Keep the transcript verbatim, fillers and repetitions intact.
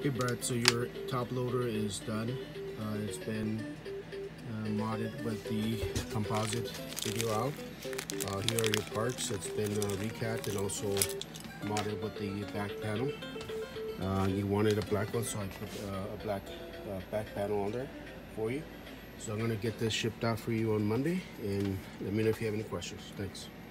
Hey Brad, so your top loader is done. Uh, it's been uh, modded with the composite video out. Uh, here are your parts. It's been uh, recapped and also modded with the back panel. Uh, you wanted a black one, so I put uh, a black uh, back panel on there for you. So I'm gonna get this shipped out for you on Monday, and let me know if you have any questions. Thanks.